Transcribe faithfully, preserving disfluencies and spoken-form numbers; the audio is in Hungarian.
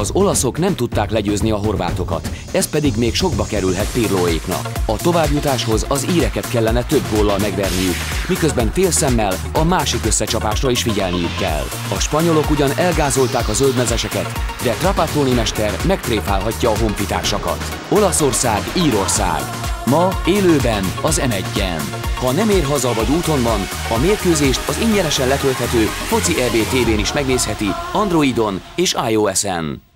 Az olaszok nem tudták legyőzni a horvátokat, ez pedig még sokba kerülhet Pirlóéknak. A továbbjutáshoz az íreket kellene több góllal megverniük, miközben félszemmel a másik összecsapásra is figyelniük kell. A spanyolok ugyan elgázolták a zöldmezeseket, de Trapattoni mester megtréfálhatja a honfitársakat. Olaszország, Írország. Ma élőben az em egyen. Ha nem ér haza vagy úton van, a mérkőzést az ingyenesen letölthető Foci é bé té vén is megnézheti Androidon és iOS-en.